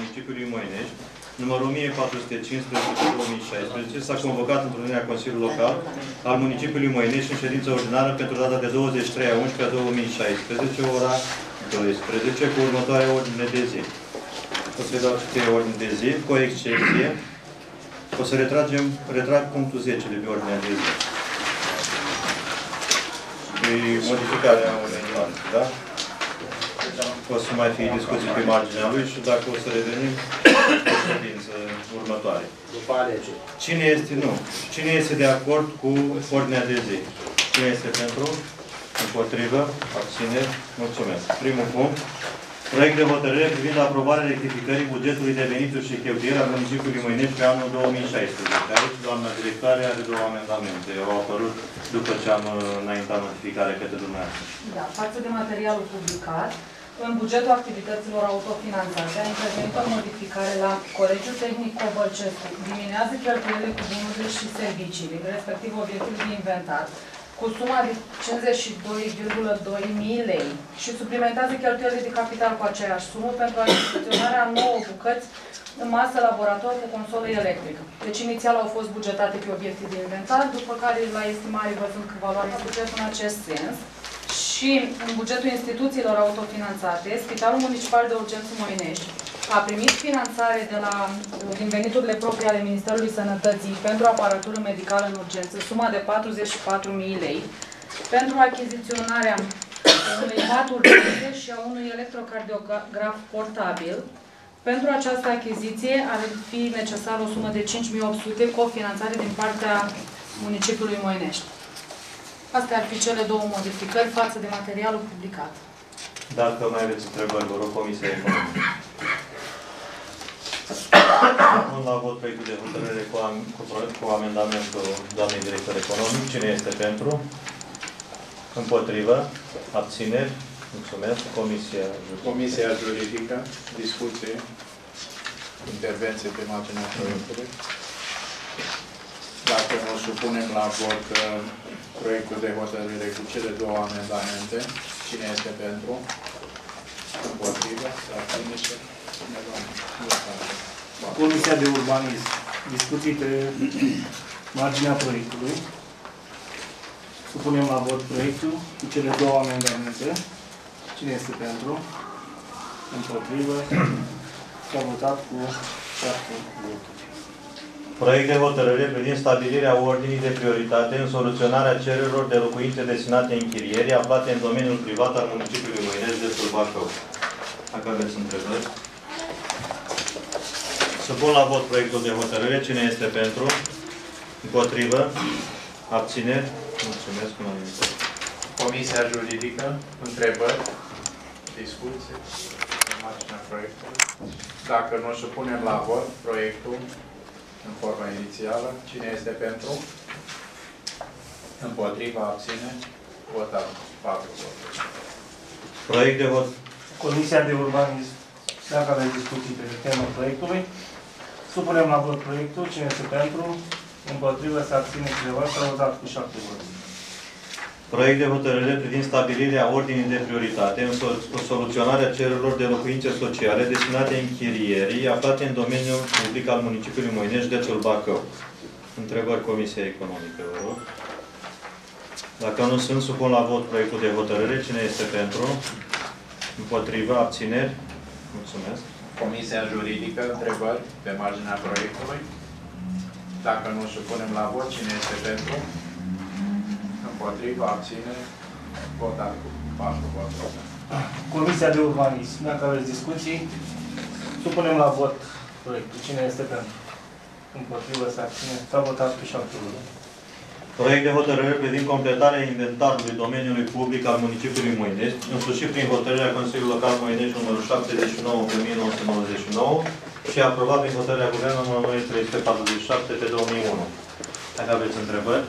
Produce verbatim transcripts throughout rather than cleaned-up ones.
municipiului Moinești, numărul o mie patru sute cincisprezece pe două mii șaisprezece, s-a convocat întrunirea Consiliului Local al municipiului Moinești în ședință ordinară pentru data de douăzeci și trei a unsprezecea două mii șaisprezece, ora doisprezece, cu următoarea ordine de zi. O să-i dau citire ordine de zi, cu excepție. O să retragem, retrag punctul zece de pe ordinea de zi. E modificarea unei nuanțe, da? O să mai fie discuții pe marginea lui și dacă o să revenim în ședință următoare. După alegeri. Cine este, nu, cine este de acord cu ordinea de zi? Cine este pentru? Împotrivă? Abțineri? Mulțumesc. Primul punct. Proiect de hotărâre privind aprobarea rectificării bugetului de venituri și cheltuieli al municipiului Moinești pe anul două mii șaisprezece. Aici, doamna directoare are două amendamente. Au apărut după ce am înaintat notificarea către dumneavoastră. Da, față de materialul publicat, în bugetul activităților autofinanțate a intervenit o modificare la Colegiul Tehnic Cobălcescu. Diminuează cheltuielile cu bunurile și serviciile, respectiv obiectivul de inventar, cu suma de cincizeci și doi virgulă doi mii lei și suplimentează cheltuielile de capital cu aceeași sumă pentru achiziționarea nouă bucăți în masă laborator cu consolă electrică. Deci inițial au fost bugetate pe obiecte de inventar, după care la estimare văzând că valoarea este creată în acest sens. Și în bugetul instituțiilor autofinanțate, Spitalul Municipal de Urgență Moinești a primit finanțare de la, din veniturile proprii ale Ministerului Sănătății pentru aparatură medicală în urgență, suma de patruzeci și patru mii lei, pentru achiziționarea unui pat urgențe și a unui electrocardiograf portabil. Pentru această achiziție ar fi necesar o sumă de cinci mii opt sute cofinanțare din partea municipiului Moinești. Astea ar fi cele două modificări față de materialul publicat. Dacă mai aveți întrebări, vă rog, Comisia Economică. Acum la vot proiectul de hotărâre cu, am, cu, cu amendamentul doamnei director economic. Cine este pentru? Împotrivă? Abțineri? Mulțumesc. Comisia Juridică. Comisia Juridică. Discuție. Intervenție pe marginea proiectului. Dacă o supunem la vot proiectul de hotărâre cu cele două amendamente, cine este pentru? Împotrivă? Comisia de Urbanism. Discuții pe marginea proiectului. Supunem la vot proiectul cu cele două amendamente. Cine este pentru? Împotrivă? S-a votat cu șapte voturi. Proiect de hotărâre privind stabilirea ordinii de prioritate în soluționarea cererilor de locuințe destinate închirierii aflate în domeniul privat al municipiului Moinești de Bacău. Dacă aveți întrebări. Supun la vot proiectul de hotărâre. Cine este pentru? Împotrivă? Abțineri? Mulțumesc. Comisia Juridică. Întrebări? Discuții? În marginea proiectului. Dacă nu supunem la vot proiectul în forma inițială, cine este pentru? Împotriva, abține? Votat. patru voturi. Proiect de vot. Comisia de Urbanism. Dacă aveți discuții pe tema proiectului, supunem la vot proiectul. Cine este pentru? Împotrivă, se abține cineva, s-a votat cu șapte voturi. Proiect de hotărâre privind stabilirea ordinii de prioritate în soluționarea cererilor de locuințe sociale destinate închirierii aflate în domeniul public al municipiului Moinești, județul Bacău. Întrebări Comisia Economică, vă rog. Dacă nu sunt, supun la vot proiectul de hotărâre. Cine este pentru? Împotrivă? Abțineri? Mulțumesc. Comisia Juridică. Întrebări pe marginea proiectului. Dacă nu supunem la vot, cine este pentru? Împotriva, abține, votat cu patru voturi. Comisia de Urbanism. Dacă aveți discuții, supunem la vot proiectul. Cine este pentru? Împotrivă, se abține. S-a votat cu șapte voturi. Proiect de hotărâre privind completarea inventarului domeniului public al municipiului Moinești, însușit prin hotărârea Consiliului Local Moinești numărul șaptezeci și nouă pe o mie nouă sute nouăzeci și nouă și aprobat prin hotărârea Guvernului numărul trei sute patruzeci și șapte pe două mii unu. Dacă aveți întrebări.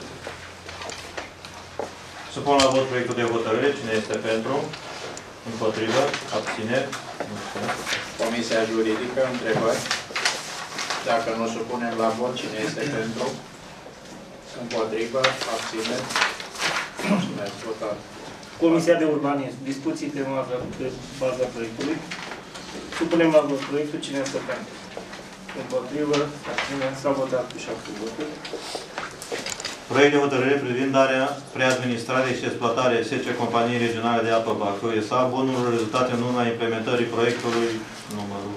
Supun la vot proiectul de hotărâre. Cine este pentru? Împotrivă? Abțineri? Mulțumesc. Comisia Juridică. Întrebări. Dacă nu supunem la vot, cine este pentru? Împotrivă? Abțineri? Mulțumesc. Votat. Comisia de Urbanism. Discuții pe baza proiectului. Supunem la vot proiectul. Cine este pentru? Împotrivă, abțineri, s-a votat cu șapte voturi. Proiect de hotărâre privind darea preadministrare și exploatare S C Companiei Regionale de Apă Bacău, S A, bunurilor rezultate în urma implementării proiectului numărul...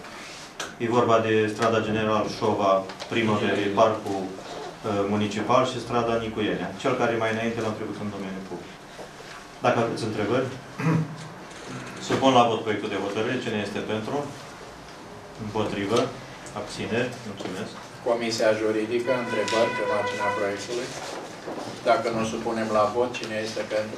E vorba de strada General Șova, primăverii, parcul uh, municipal și strada Nicuienea. Cel care mai înainte l-am trecut în domeniul public. Dacă aveți întrebări, supun la vot proiectul de hotărâre. Cine este pentru? Împotrivă? Abțineri? Mulțumesc. Comisia Juridică, întrebări pe marginea proiectului. Dacă nu supunem la vot, cine este pentru?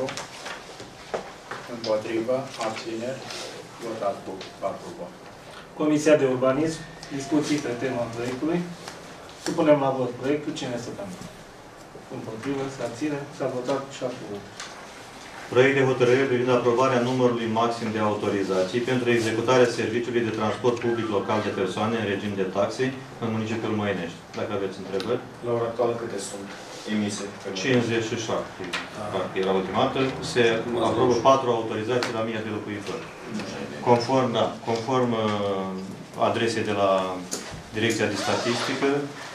Împotrivă? Abțineri? Votat cu patru voturi. Comisia de Urbanism, discuții pe tema proiectului. Supunem la vot proiectul. Cine este pentru? Împotrivă, se abține, s-a votat cu șapte voturi. Proiect de hotărâre privind aprobarea numărului maxim de autorizații pentru executarea serviciului de transport public local de persoane în regim de taxe în municipiul Măinești. Dacă aveți întrebări. La ora actuală câte sunt emise? cincizeci și șapte. Parcă era ultima dată. Se aprobă patru autorizații la mie de locuitori. Conform, da, conform uh, adresei de la Direcția de Statistică,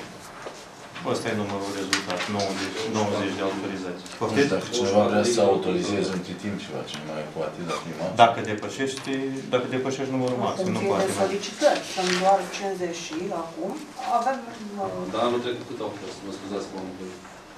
ăsta e numărul rezultat, nouăzeci, nouăzeci de autorizații. Poftiți? Dacă cineva vrea să autorizeze între timp ceva, ce nu mai poate da prima. Dacă depășești, dacă depășești numărul maxim, nu poate de solicitări, sunt doar cincizeci și acum. Avem... Dar anul trecut cât au fost? Mă scuzați că m-am întâlnit.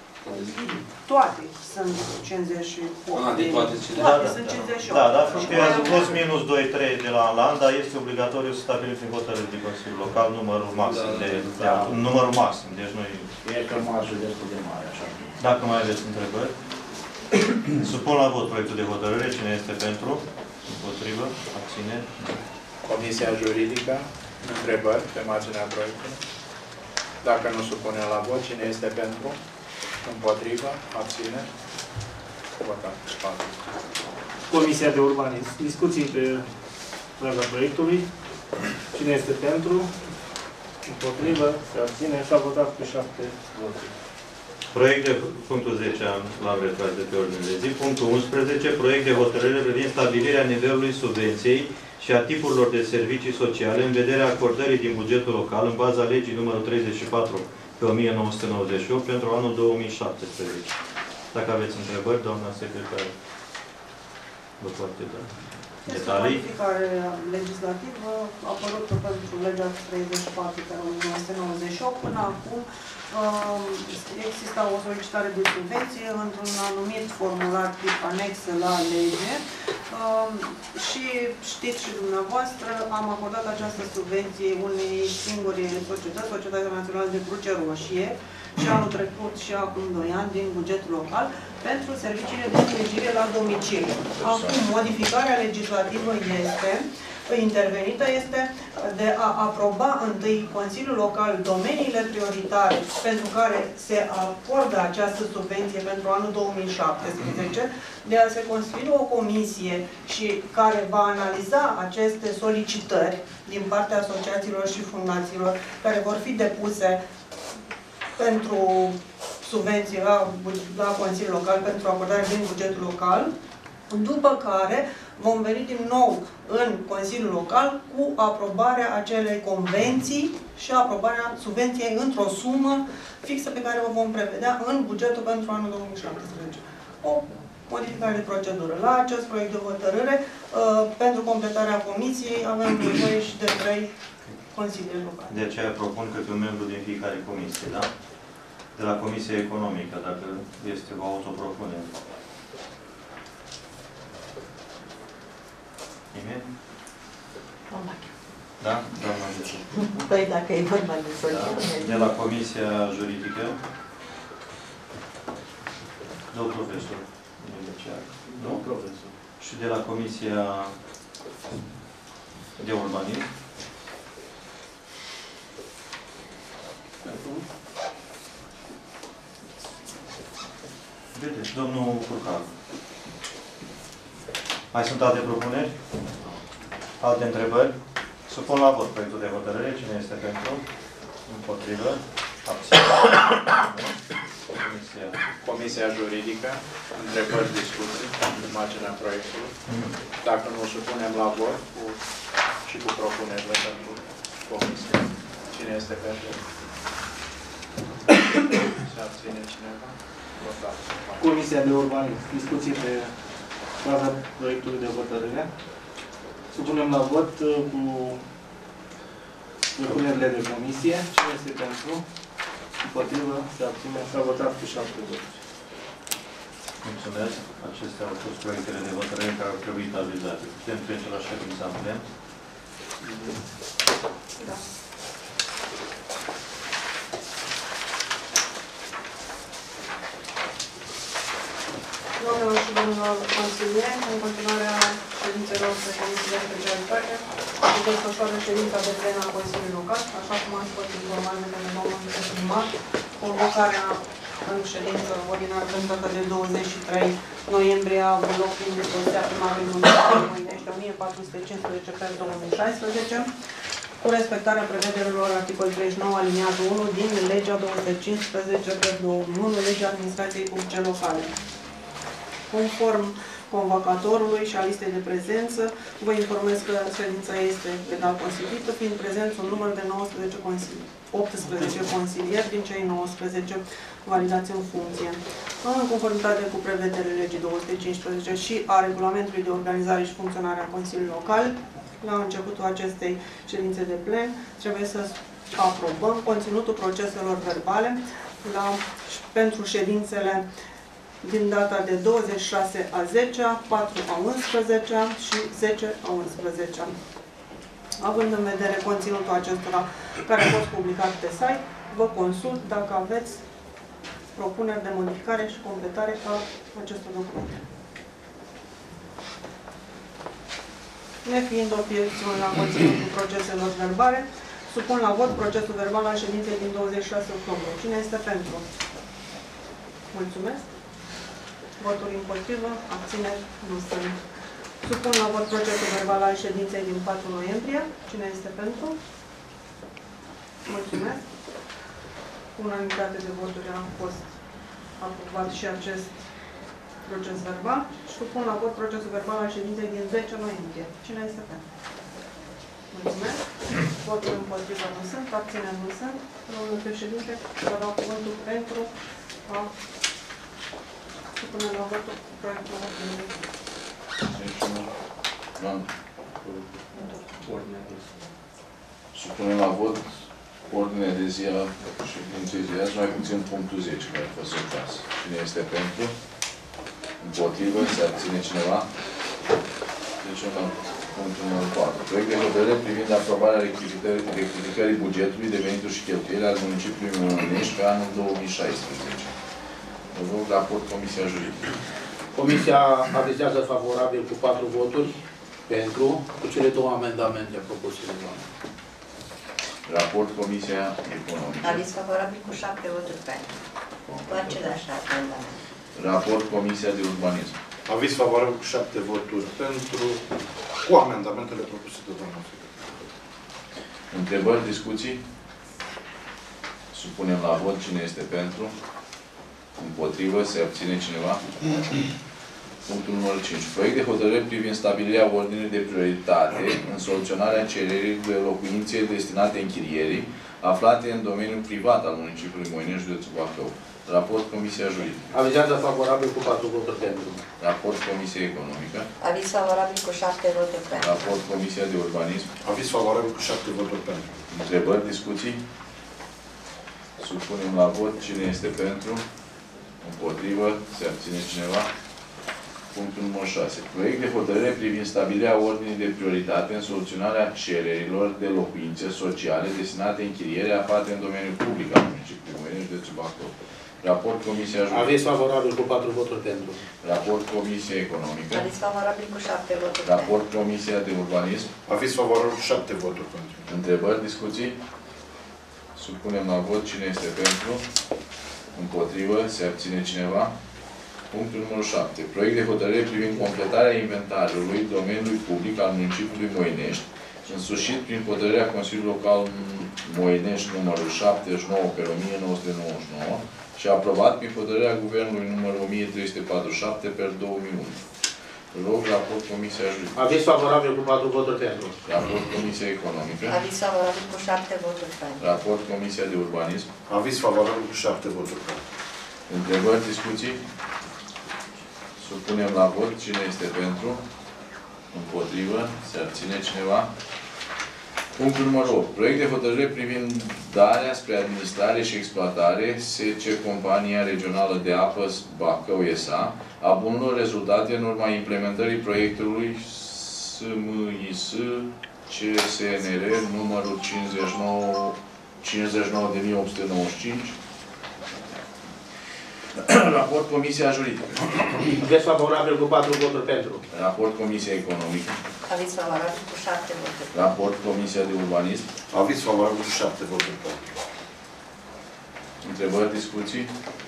Toate sunt cincizeci și opt. Ah, de toate cincizeci. Toate sunt cincizeci și opt. Da, dar fluctuează plus minus doi trei de la an la an, dar este obligatoriu să stabilim prin hotărâri de Consiliul Local numărul maxim de, de numărul maxim, deci noi... E că marjul destul de mare, așa. Dacă mai aveți întrebări, supun la vot proiectul de hotărâre. Cine este pentru? Împotrivă? Abține? Comisia Juridică, întrebări pe marginea proiectului. Dacă nu supunem la vot, cine este pentru? Împotrivă? Abține? Votat. patru. Comisia de Urbanism, discuții pe marginea proiectului. Cine este pentru? Împotrivă, se abține, s-a votat cu șapte voturi. Proiect de punctul zece l-am retras de pe ordine de zi. Punctul unsprezece. Proiect de hotărâre privind stabilirea nivelului subvenției și a tipurilor de servicii sociale în vederea acordării din bugetul local în baza legii numărul treizeci și patru pe o mie nouă sute nouăzeci și opt pentru anul două mii șaptesprezece. Dacă aveți întrebări, doamna secretar, vă poate da detalii. Este o modificare legislativă apărută pentru legea treizeci și patru pe o mie nouă sute nouăzeci și opt. Până acum exista o solicitare de subvenție într-un anumit formular tip anexă la lege și știți și dumneavoastră, am acordat această subvenție unei singure societăți, Societatea Națională de Cruce Roșie, și anul trecut și acum doi ani din bugetul local, pentru serviciile de îngrijire la domiciliu. Acum, modificarea legislativă este, intervenită, este de a aproba întâi Consiliul Local domeniile prioritare pentru care se acordă această subvenție pentru anul două mii șaptesprezece, de a se constitui o comisie și care va analiza aceste solicitări din partea asociațiilor și fundațiilor care vor fi depuse pentru subvenții la, la Consiliul Local, pentru acordare din bugetul local, după care vom veni din nou în Consiliul Local cu aprobarea acelei convenții și aprobarea subvenției într-o sumă fixă pe care o vom prevedea în bugetul pentru anul două mii șaptesprezece. O modificare de procedură. La acest proiect de hotărâre, pentru completarea comisiei, avem nevoie și de trei consilieri locali. De aceea propun câte un membru din fiecare comisie, da? De la Comisia Economică, dacă este o autopropunere. Nimeni? Da? Doamna Dețu. Păi dacă e vorba de societate. De la Comisia Juridică. Domnul profesor. Domnul profesor. Și de la Comisia de Urbanism. Vedeți, domnul Curcar. Mai sunt alte propuneri? Alte întrebări? Supun la vot proiectul de hotărâre. Cine este pentru? Împotrivă? Abține? Comisia. Comisia Juridică, întrebări, discuții, în marginea proiectului. Dacă nu supunem la vot, cu și cu propunerile pentru comisie. Cine este pentru? Se abține cineva? Votat. Comisia de Urbanism. Discuții pe baza proiectului de hotărâre. Supunem la vot uh, cu propunerile de comisie. Cine este pentru? Împotrivă? Se abține? S-a votat cu șapte voturi. Mulțumesc. Acestea au fost proiectele de hotărâre care au trebuit avizate. Putem trece la ședința în plen? Da. Doamnelor și domnilor consilieri, în continuarea ședințelor de Comisie de Specialitate, se desfășoară ședința de plen a Consiliului Local, așa cum ați fost informat de domnul viceprimar, convocarea în ședință ordinară pentru de douăzeci și trei noiembrie a avut loc prin dispoziția primarului municipiului Moinești o mie patru sute cincisprezece pe două mii șaisprezece, cu respectarea prevederilor articolul treizeci și nouă aliniatul unu din legea două sute cincisprezece pe două mii unu, legea administrației publice locale. Conform convocatorului și a listei de prezență, vă informez că ședința este legal constituită, fiind prezenți un număr de nouăsprezece consilieri, optsprezece consilieri din cei nouăsprezece validați în funcție. În conformitate cu prevederile legii două sute cincisprezece și a regulamentului de organizare și funcționare a Consiliului Local, la începutul acestei ședințe de plen, trebuie să aprobăm conținutul proceselor verbale la, pentru ședințele din data de douăzeci și șase a zecea, patru a unsprezecea și zece a unsprezecea. Având în vedere conținutul acestora care a fost publicat pe site, vă consult dacă aveți propuneri de modificare și completare a acestor documente. Nefiind obiecțiuni la conținutul proceselor verbale, supun la vot procesul verbal al ședinței din douăzeci și șase octombrie. Cine este pentru? Mulțumesc. Voturi împotrivă, abțineri, nu sunt. Supun la vot procesul verbal al ședinței din patru noiembrie. Cine este pentru? Mulțumesc. Unanimitate de voturi a fost aprobat și acest proces verbal. Și supun la vot procesul verbal al ședinței din zece noiembrie. Cine este pentru? Mulțumesc. Voturi împotrivă nu sunt, abțineri nu sunt. Domnul președinte, vă dau cuvântul pentru a supune la votul proiectul ordinii. Supunem la vot ordinea de zi a ședinței de azi, mai puțin punctul zece, care a fost retras. Cine este pentru? Împotrivă? Se abține cineva? Deci la punctul numărul patru. Proiect de hotărâre privind aprobarea rectificării bugetului de venituri și cheltuieli al municipiului Moinești pe anul două mii șaisprezece. Vă rog, raport Comisia Juridică. Comisia avizează favorabil cu patru voturi pentru, cu cele două amendamente propuse de doamnă. Raport Comisia Economică. Aviz favorabil cu șapte voturi pentru. Cu același amendament. Raport Comisia de Urbanism. Aviz favorabil cu șapte voturi pentru, cu amendamentele propuse de doamna secretar. Întrebări, discuții? Supunem la vot cine este pentru. Împotrivă, se abține cineva? Punctul numărul cinci. Proiect de hotărâre privind stabilirea ordinii de prioritate în soluționarea cererii de locuințe destinate închirierii, aflate în domeniul privat al municipiului Moinești, județul Bacău. Raport Comisia Juridică. Avizează favorabil cu patru voturi pentru. Raport Comisia Economică. Aviz favorabil cu șapte voturi pentru. Raport Comisia de Urbanism. Aviz favorabil cu șapte voturi pentru. Întrebări, discuții? Supunem la vot cine este pentru. Împotrivă, se abține cineva. Punctul numărul șase. Proiect de hotărâre privind stabilirea ordinii de prioritate în soluționarea cererilor de locuințe sociale destinate închiriere aflate în domeniul public al municipiului Moinești, județul Bacău. Raport Comisia Juridică. Aviz favorabil cu patru voturi pentru. Raport Comisia Economică. Aviz favorabil cu șapte voturi Raport Comisia de Urbanism. Aviz favorabil cu șapte voturi pentru. Întrebări, discuții? Supunem la vot cine este pentru. Împotrivă, se abține cineva. Punctul numărul șapte. Proiect de hotărâre privind completarea inventarului domeniului public al municipiului Moinești, însușit prin hotărârea Consiliului Local Moinești numărul șaptezeci și nouă pe o mie nouă sute nouăzeci și nouă și aprobat prin hotărârea Guvernului numărul o mie trei sute patruzeci și șapte pe două mii unu. Rog, raport Comisia Juridică. Aviz favorabil cu patru voturi pentru. Raport Comisia Economică. Aviz favorabil cu șapte voturi pentru. Raport Comisia de Urbanism. Aviz favorabil cu șapte voturi pentru. Întrebări, discuții? Supunem la vot. Cine este pentru? Împotrivă? Se abține cineva? Punctul numărul opt. Proiect de hotărâre privind darea spre administrare și exploatare S C Compania Regională de Apă Bacău S A a bunurilor rezultate în urma implementării proiectului S M I S C S N R numărul cincizeci și nouă cincizeci și nouă de mii opt sute nouăzeci și cinci. Raport Comisia Juridică. Aviz favorabil cu patru voturi pentru. Raport Comisia Economică. Aviz favorabil cu șapte voturi. Raport Comisia de Urbanism. Aviz favorabil cu șapte voturi pentru. Întrebări, discuții?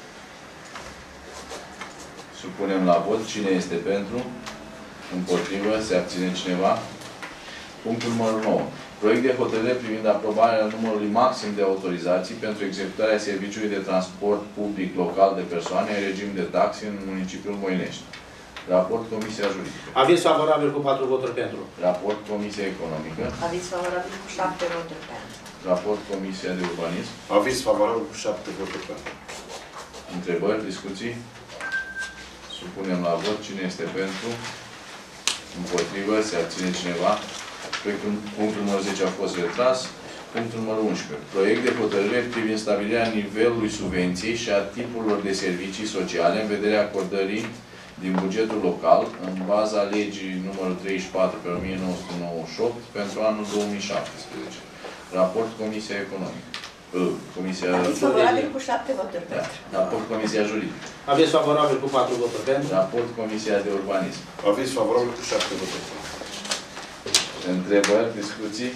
Supunem la vot. Cine este pentru? Împotrivă? Se abține cineva? Punctul numărul nouă. Proiect de hotărâre privind aprobarea numărului maxim de autorizații pentru executarea serviciului de transport public local de persoane în regim de taxe în municipiul Moinești. Raport Comisia Juridică. Aviz favorabil cu patru voturi pentru. Raport Comisia Economică. Aviz favorabil cu șapte voturi pentru. Raport Comisia de Urbanism. Aviz favorabil cu șapte voturi pentru. Întrebări, discuții? Supunem la vot. Cine este pentru? Împotrivă? Se abține cineva? Proiectul, punctul numărul zece a fost retras. Punctul numărul unsprezece. Proiect de hotărâre privind stabilirea nivelului subvenției și a tipurilor de servicii sociale în vederea acordării din bugetul local, în baza legii numărul treizeci și patru pe o mie nouă sute nouăzeci și opt pentru anul două mii șaptesprezece. Raport Comisia Economică. Comisia... Aviz favorabil cu șapte voturi Da. pentru. Raport Comisia Juridică. Aviz favorabil cu patru voturi pentru. Raport Comisia de Urbanism. Aviz favorabil cu șapte voturi pentru. Întrebări, discuții?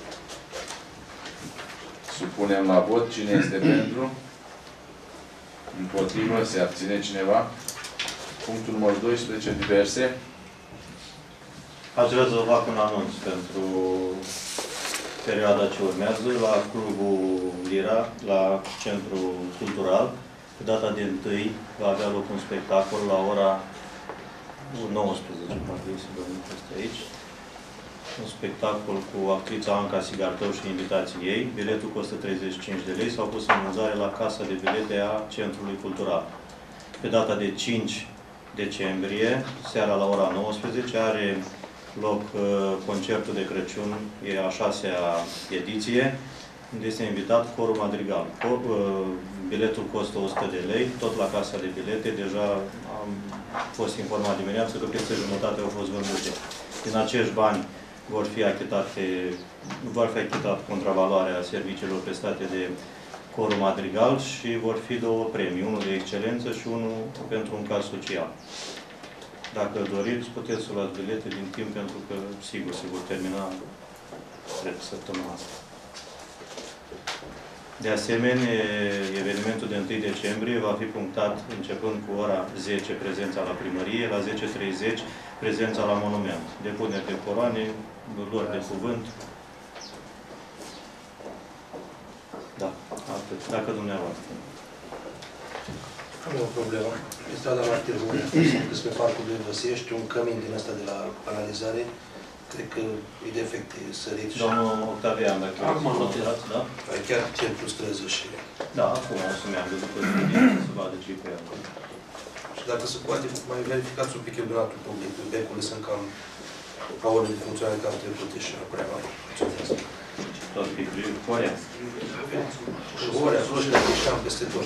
Supunem la vot. Cine este pentru? Împotrivă? Se abține cineva? Punctul numărul doisprezece, diverse. Aș vrea să fac un anunț pentru perioada ce urmează la Clubul Lira, la Centrul Cultural. Pe data de întâi va avea loc un spectacol la ora nouăsprezece, mă trebuie să domnul este aici. Un spectacol cu actrița Anca Sigartău și invitații ei. Biletul costă treizeci și cinci de lei. S-au pus în vânzare la Casa de Bilete a Centrului Cultural. Pe data de cinci decembrie, seara la ora nouăsprezece, are loc uh, concertul de Crăciun, e a șasea ediție, unde este invitat Corul Madrigal. Cor, uh, biletul costă o sută de lei, tot la Casa de Bilete. Deja am fost informat dimineață că peste jumătate au fost vândute. Din acești bani vor fi achitate, vor fi achitat contravaloarea serviciilor prestate de Corul Madrigal și vor fi două premii, unul de excelență și unul pentru un caz social. Dacă doriți, puteți să luați bilete din timp, pentru că, sigur, se vor termina, cred, săptămâna asta. De asemenea, evenimentul de întâi decembrie va fi punctat începând cu ora zece prezența la primărie, la zece și treizeci prezența la monument. Depuneri de coroane, luări de cuvânt. Da, atât. Dacă dumneavoastră. Am o problemă. Pe strada Martir Bunea, spre Parcul de Văsiești, un cămin din ăsta de la analizare, cred că e defect, e sărit. Domnul Octavian, dacă acum am notat, da? Chiar centru străză și... Da, acum o să meargă după să vadă ce pe acolo. Și dacă se poate, mai verificați un pic iluminatul public, becurile sunt cam la ore de funcționare cam trecute și nu prea mai funcționează. Tot picurile, Corea. Și ore, slușile, ieșeam peste tot.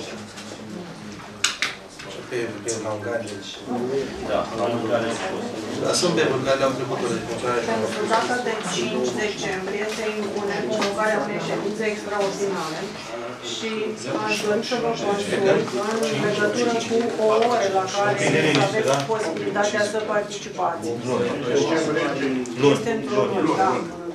Și pe, pe hangare. Da, la hangare am fost. Dar sunt becuri care le-au trecut de funcționare și nu Pentru data de cinci decembrie se impune convocarea unei ședințe extraordinare și aș dori să vă consult în legătură cu o oră la care să aveți posibilitatea să participați. Este într-un luni, da.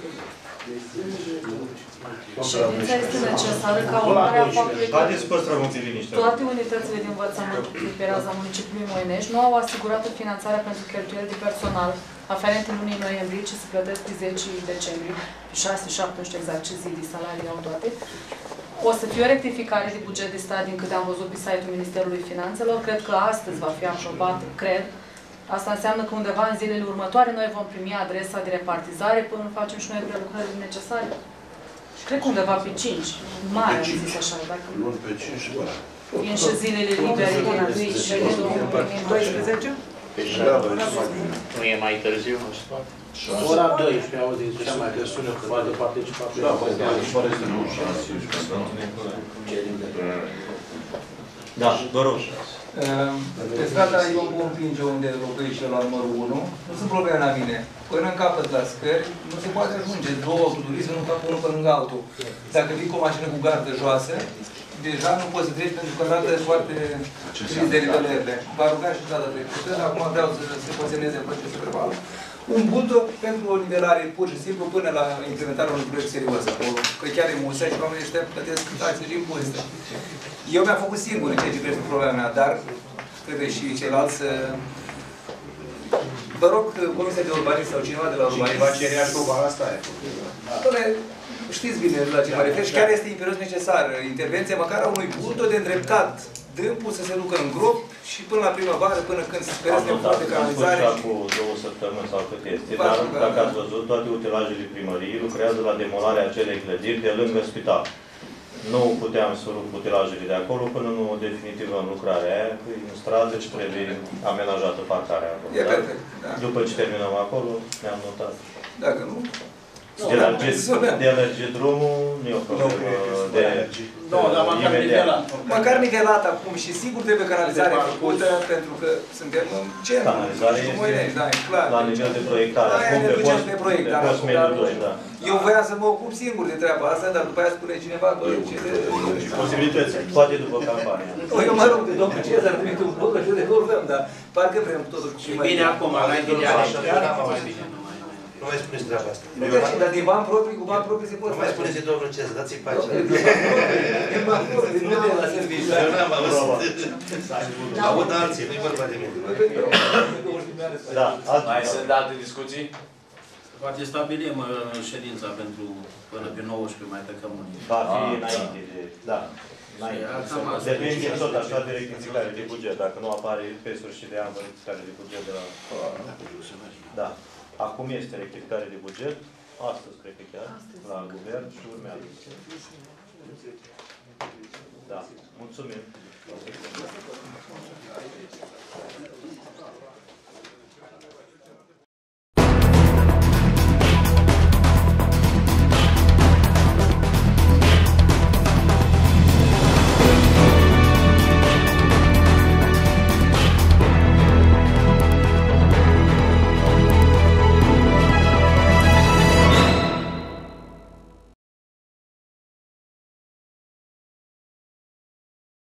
Ședința este necesară ca urmare a faptului că Haideți să păstrăm un pic liniște. toate unitățile de învățământ pe raza municipiului Moinești nu au asigurat finanțarea pentru cheltuieli de personal aferente lunii noiembrie, ce se plătesc pe zece decembrie, șase, șapte, nu știu exact ce zi de salarii au toate. O să fie o rectificare de buget de stat din câte am văzut pe site-ul Ministerului Finanțelor. Cred că astăzi va fi aprobat, cred, Asta înseamnă că undeva în zilele următoare noi vom primi adresa de repartizare până facem și noi prelucrările necesare. Și cred că undeva pe cinci. Mai am zis așa, dacă... Luni pe cinci și până. Vin și zilele libere din doisprezece. doisprezece? Nu e mai târziu, nu știu. Ora doisprezece, auzi, cea mai persoană că poate participa. Da, participare este nu șase. Da, vă rog. Pe strada Ion Pompinge, unde locuiește la numărul unu, nu sunt probleme la mine. Până în capăt la scări, nu se poate ajunge două autoturisme, nu fac unul pe lângă altul. Dacă vii cu o mașină cu gardă joasă, deja nu poți să treci pentru că dată foarte trist de nivelele. V-a rugat și data trecută, acum vreau să se posemneze procesul verbal. Un buldoc pentru o nivelare pur și simplu până la implementarea unui proiect serios acolo. Că chiar e musea și oamenii ăștia plătesc taxe și impozite. Eu mi-am făcut singur în ceea ce privește problema mea, dar trebuie și ceilalți să... Vă rog, Comisia de Urbanism sau cineva de la Urbanism... Cineva cerea proba asta e. Doamne, știți bine la ce mă refer și chiar este imperios necesar intervenția măcar a unui buldo de îndreptat dâmpul să se ducă în grop și până la primăvară, până când se speră nevoie de canalizare. Am cu două săptămâni sau cât este, dar dacă ați văzut, toate utilajele primăriei lucrează la demolarea acelei clădiri de lângă spital. Nu puteam să rup utilajele de acolo până nu definitivăm lucrarea aia, în stradă și trebuie amenajată parcarea acolo. E perfect, da. După ce terminăm acolo, ne-am notat. Dacă nu... De alergi drumul, nu e o problemă de imediat. Măcar nivelat acum și sigur trebuie canalizare făcută, pentru că suntem în centru. Canalizare este la nivel de proiectare. Aia ne ducem pe proiect, dar eu voiam să mă ocup singur de treaba asta, dar după aia spune cineva, bă, ce de... Posibilități, poate după campanie. Eu mă rog de domnul Cezar, trimit un bloc și de vorbim, dar parcă vrem totul și mai bine acum, la ideea. Nu mai spuneți treaba asta. Dar din bani proprii, cu bani proprii se poate. Nu mai spuneți de domnul Cezar, dați-i pace. Din bani proprii, nu de la serviciu. Eu n-am auzit. Aud alții, nu-i vorba de mine. Mai sunt alte discuții? Poate stabilim ședința pentru până pe nouăsprezece, mai tăcăm unii. Va fi înainte de... Da. Depinde tot așa de rectificare de buget. Dacă nu apare pe sfârșit de an rectificare de buget de la... Da. Acum este rectificare de buget, astăzi cred că chiar, la guvern și urmează. Da, mulțumim.